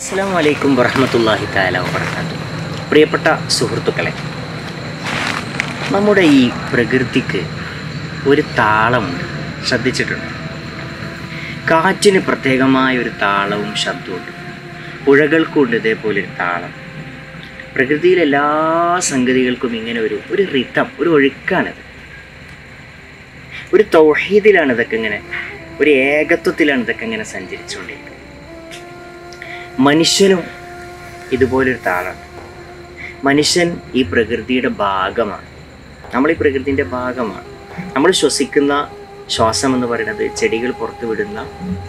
അസ്സലാമു അലൈക്കും വറഹ്മത്തുള്ളാഹി തആല വബറകാതുഹു. പ്രിയപ്പെട്ട സുഹൃത്തുക്കളെ, നമ്മുടെ ഈ പ്രകൃതിക്ക് ഒരു താളമുണ്ട്, ശ്രദ്ധിച്ചിട്ടുണ്ട്? കാറ്റിന് പ്രത്യേകമായ ഒരു താളവും ശബ്ദമുണ്ട്, പുഴകൾക്കുണ്ട് ഇതേപോലൊരു താളം. പ്രകൃതിയിലെ എല്ലാ സംഗതികൾക്കും ഇങ്ങനെ ഒരു റിതം, ഒരു ഒഴുക്കാണിത്. ഒരു തൗഹീദിലാണ് ഇതൊക്കെ ഇങ്ങനെ, ഒരു ഏകത്വത്തിലാണ് ഇതൊക്കെ ഇങ്ങനെ സഞ്ചരിച്ചുകൊണ്ടിരിക്കുന്നത്. മനുഷ്യനും ഇതുപോലൊരു താളമാണ്. മനുഷ്യൻ ഈ പ്രകൃതിയുടെ ഭാഗമാണ്. നമ്മൾ ഈ പ്രകൃതിൻ്റെ ഭാഗമാണ്. നമ്മൾ ശ്വസിക്കുന്ന ശ്വാസം എന്ന് പറയുന്നത് ചെടികൾ പുറത്തു വിടുന്ന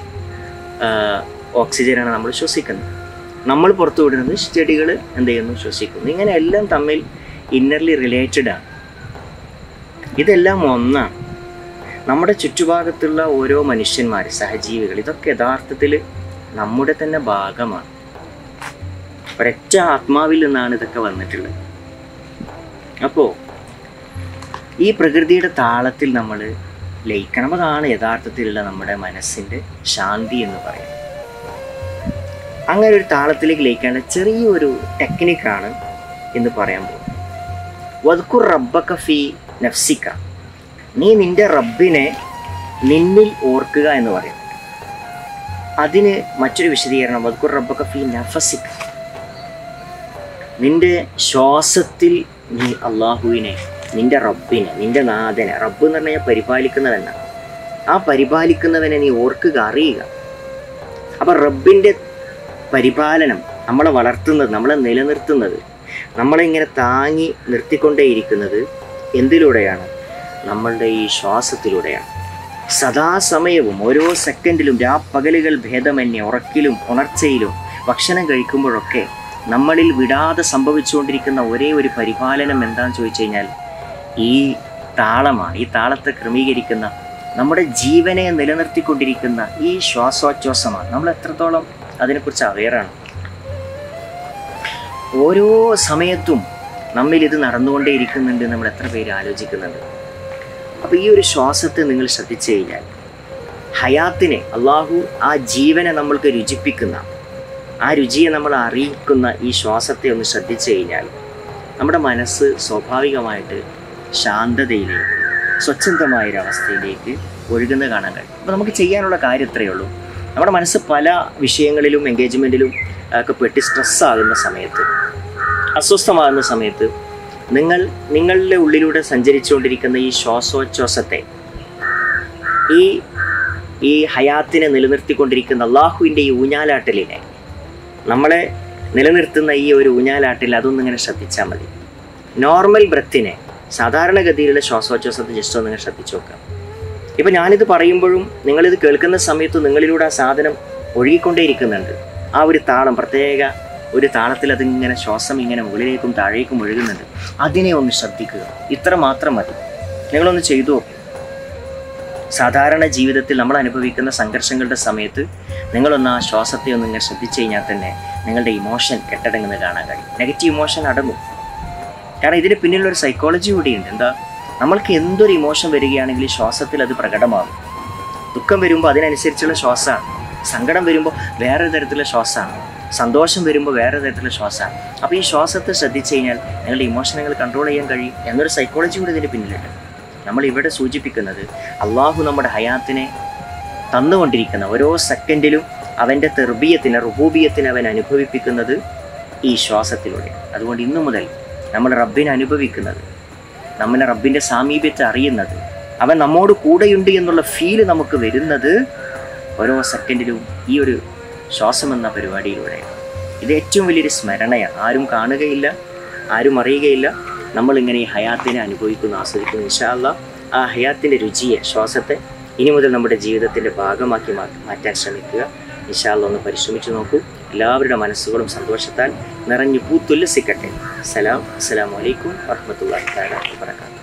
ഓക്സിജനാണ് നമ്മൾ ശ്വസിക്കുന്നത്. നമ്മൾ പുറത്തു വിടുന്നത് ചെടികൾ എന്ത് ചെയ്യുന്നു? ശ്വസിക്കുന്നു. ഇങ്ങനെ എല്ലാം തമ്മിൽ ഇന്നർലി റിലേറ്റഡ് ആണ്. ഇതെല്ലാം ഒന്നാണ്. നമ്മുടെ ചുറ്റുഭാഗത്തുള്ള ഓരോ മനുഷ്യന്മാർ, സഹജീവികൾ, ഇതൊക്കെ യഥാർത്ഥത്തിൽ നമ്മുടെ തന്നെ ഭാഗമാണ്. ഒരൊറ്റ ആത്മാവിൽ നിന്നാണ് ഇതൊക്കെ വന്നിട്ടുള്ളത്. അപ്പോൾ ഈ പ്രകൃതിയുടെ താളത്തിൽ നമ്മൾ ലയിക്കണം. അതാണ് യഥാർത്ഥത്തിലുള്ള നമ്മുടെ മനസ്സിൻ്റെ ശാന്തി എന്ന് പറയുന്നത്. അങ്ങനെ ഒരു താളത്തിലേക്ക് ലയിക്കേണ്ട ചെറിയൊരു ടെക്നിക്കാണ് എന്ന് പറയാൻ പോകുന്നത്. വദ്കുർ റബ്ബക ഫീ നഫ്സിക, നീ നിൻ്റെ റബ്ബിനെ നിന്നിൽ ഓർക്കുക എന്ന് പറയും. അതിന് മറ്റൊരു വിശദീകരണം, വദ്കുർ റബ്ബക ഫീ നഫസിക, നിൻ്റെ ശ്വാസത്തിൽ നീ അള്ളാഹുവിനെ, നിൻ്റെ റബ്ബിനെ, നിൻ്റെ നാഥനെ, റബ്ബ് എന്ന് പറഞ്ഞാൽ പരിപാലിക്കുന്നവനാണ്. ആ പരിപാലിക്കുന്നവനെ നീ ഓർക്കുക, അറിയുക. അപ്പം റബ്ബിൻ്റെ പരിപാലനം, നമ്മളെ വളർത്തുന്നത്, നമ്മളെ നിലനിർത്തുന്നത്, നമ്മളെ ഇങ്ങനെ താങ്ങി നിർത്തിക്കൊണ്ടേയിരിക്കുന്നത് എന്തിലൂടെയാണ്? നമ്മളുടെ ഈ ശ്വാസത്തിലൂടെയാണ്. സദാസമയവും ഓരോ സെക്കൻഡിലും രാപ്പകലുകൾ ഭേദമന്യേ ഉറക്കിലും ഉണർച്ചയിലും ഭക്ഷണം കഴിക്കുമ്പോഴൊക്കെ നമ്മളിൽ വിടാതെ സംഭവിച്ചുകൊണ്ടിരിക്കുന്ന ഒരേ ഒരു പരിപാലനം എന്താണെന്ന് ചോദിച്ചു കഴിഞ്ഞാൽ ഈ താളമാണ്. ഈ താളത്തെ ക്രമീകരിക്കുന്ന, നമ്മുടെ ജീവനെ നിലനിർത്തിക്കൊണ്ടിരിക്കുന്ന ഈ ശ്വാസോച്ഛ്വാസമാണ്. നമ്മൾ എത്രത്തോളം അതിനെക്കുറിച്ച് അവെയറാണ്? ഓരോ സമയത്തും നമ്മിൽ ഇത് നടന്നുകൊണ്ടേയിരിക്കുന്നുണ്ട്. നമ്മൾ എത്ര പേര് ആലോചിക്കുന്നുണ്ട്? അപ്പോൾ ഈ ഒരു ശ്വാസത്തെ നിങ്ങൾ ശ്രദ്ധിച്ചു കഴിഞ്ഞാൽ, ഹയാത്തിനെ, അള്ളാഹു ആ ജീവനെ നമ്മൾക്ക് രുചിപ്പിക്കുന്ന, ആ രുചിയെ നമ്മൾ അറിയിക്കുന്ന ഈ ശ്വാസത്തെ ഒന്ന് ശ്രദ്ധിച്ചു കഴിഞ്ഞാൽ നമ്മുടെ മനസ്സ് സ്വാഭാവികമായിട്ട് ശാന്തതയിലേക്ക്, സ്വച്ഛന്തമായൊരവസ്ഥയിലേക്ക് ഒഴുകുന്നത് കാണാൻ കഴിയും. അപ്പോൾ നമുക്ക് ചെയ്യാനുള്ള കാര്യം ഇത്രയേ ഉള്ളൂ. നമ്മുടെ മനസ്സ് പല വിഷയങ്ങളിലും എൻഗേജ്മെൻറ്റിലും ഒക്കെ പെട്ടി സ്ട്രെസ്സാകുന്ന സമയത്ത്, അസ്വസ്ഥമാകുന്ന സമയത്ത് നിങ്ങളുടെ ഉള്ളിലൂടെ സഞ്ചരിച്ചുകൊണ്ടിരിക്കുന്ന ഈ ശ്വാസോച്ഛ്വാസത്തെ, ഈ ഹയാത്തിനെ നിലനിർത്തിക്കൊണ്ടിരിക്കുന്ന അള്ളാഹുവിൻ്റെ ഈ ഊഞ്ഞാലാട്ടലിനെ, നമ്മളെ നിലനിർത്തുന്ന ഈ ഒരു ഊഞ്ഞാലാട്ടിൽ അതൊന്നിങ്ങനെ ശ്രദ്ധിച്ചാൽ മതി. നോർമൽ ബ്രത്തിനെ, സാധാരണഗതിയിലുള്ള ശ്വാസോച്ഛ്വാസത്തെ ജസ്റ്റ് ഒന്നിങ്ങനെ ശ്രദ്ധിച്ചു നോക്കുക. ഇപ്പം ഞാനിത് പറയുമ്പോഴും നിങ്ങളിത് കേൾക്കുന്ന സമയത്ത് നിങ്ങളിലൂടെ ആ സാധനം ഒഴുകിക്കൊണ്ടേയിരിക്കുന്നുണ്ട്. ആ ഒരു താളം, പ്രത്യേക ഒരു താളത്തിൽ അതിങ്ങനെ ശ്വാസം ഇങ്ങനെ മുകളിലേക്കും താഴേക്കും ഒഴുകുന്നുണ്ട്. അതിനെ ഒന്ന് ശ്രദ്ധിക്കുക. ഇത്ര മാത്രം മതി. നിങ്ങളൊന്ന് ചെയ്തു നോക്കും. സാധാരണ ജീവിതത്തിൽ നമ്മൾ അനുഭവിക്കുന്ന സംഘർഷങ്ങളുടെ സമയത്ത് നിങ്ങളൊന്ന് ആ ശ്വാസത്തെ ഒന്ന് ഇങ്ങനെ ശ്രദ്ധിച്ചു കഴിഞ്ഞാൽ തന്നെ നിങ്ങളുടെ ഇമോഷൻ കെട്ടടങ്ങുന്നത് കാണാൻ കഴിയും. നെഗറ്റീവ് ഇമോഷൻ അടങ്ങും. കാരണം ഇതിന് പിന്നിലൊരു സൈക്കോളജി കൂടിയുണ്ട്. എന്താ? നമ്മൾക്ക് എന്തൊരു ഇമോഷൻ വരികയാണെങ്കിൽ ശ്വാസത്തിൽ അത് പ്രകടമാകും. ദുഃഖം വരുമ്പോൾ അതിനനുസരിച്ചുള്ള ശ്വാസമാണ്. സങ്കടം വരുമ്പോൾ വേറൊരു തരത്തിലുള്ള ശ്വാസമാണ്. സന്തോഷം വരുമ്പോൾ വേറെ തരത്തിലുള്ള ശ്വാസമാണ്. അപ്പോൾ ഈ ശ്വാസത്തെ ശ്രദ്ധിച്ചു കഴിഞ്ഞാൽ നിങ്ങളുടെ ഇമോഷനുകൾ കൺട്രോൾ ചെയ്യാൻ കഴിയും എന്നൊരു സൈക്കോളജി കൂടി ഇതിന് പിന്നിലുണ്ട്. നമ്മളിവിടെ സൂചിപ്പിക്കുന്നത് അള്ളാഹു നമ്മുടെ ഹയാത്തിനെ തന്നുകൊണ്ടിരിക്കുന്ന ഓരോ സെക്കൻഡിലും അവൻ്റെ തെർബിയത്തിന്, റുബൂബിയത്തിന് അവൻ അനുഭവിപ്പിക്കുന്നത് ഈ ശ്വാസത്തിലൂടെ. അതുകൊണ്ട് ഇന്നു മുതൽ നമ്മൾ റബ്ബിനെ അനുഭവിക്കുന്നത്, നമ്മളെ റബ്ബിൻ്റെ സാമീപ്യത്തെ അറിയുന്നത്, അവൻ നമ്മോട് കൂടെയുണ്ട് എന്നുള്ള ഫീല് നമുക്ക് വരുന്നത് ഓരോ സെക്കൻഡിലും ഈ ഒരു ശ്വാസം എന്ന പരിപാടിയിലൂടെയാണ്. ഇത് ഏറ്റവും വലിയൊരു സ്മരണയാണ്. ആരും കാണുകയില്ല, ആരും അറിയുകയില്ല. നമ്മളിങ്ങനെ ഈ ഹയാത്തിനെ അനുഭവിക്കുന്നു, ആസ്വദിക്കുന്നു. ഇൻഷാ അല്ലാഹ് ആ ഹയാത്തിൻ്റെ രുചിയെ, ശ്വാസത്തെ ഇനി മുതൽ നമ്മുടെ ജീവിതത്തിൻ്റെ ഭാഗമാക്കി മാറ്റാൻ ശ്രമിക്കുക. ഇൻഷാ അല്ലാഹ് ഒന്ന് പരിശ്രമിച്ചു നോക്കൂ. എല്ലാവരുടെ മനസ്സുകളും സന്തോഷത്താൽ നിറഞ്ഞു പൂത്തുല്ലസിക്കട്ടെ. അസ്സലാമു അലൈക്കും വറഹ്മത്തുള്ളാഹി തആല വബറകാതുഹു.